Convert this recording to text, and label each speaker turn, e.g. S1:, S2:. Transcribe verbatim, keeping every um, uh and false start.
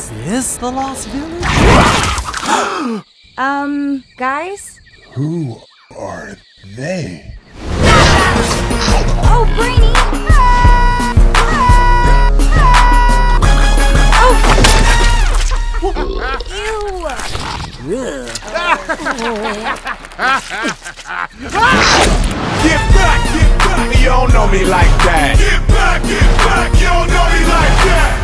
S1: Is this the Lost Village?
S2: um, guys?
S3: Who are they?
S2: Oh, Brainy!
S4: Get
S3: back, get back! You don't know me like that!
S4: back, get back! You don't know me like that!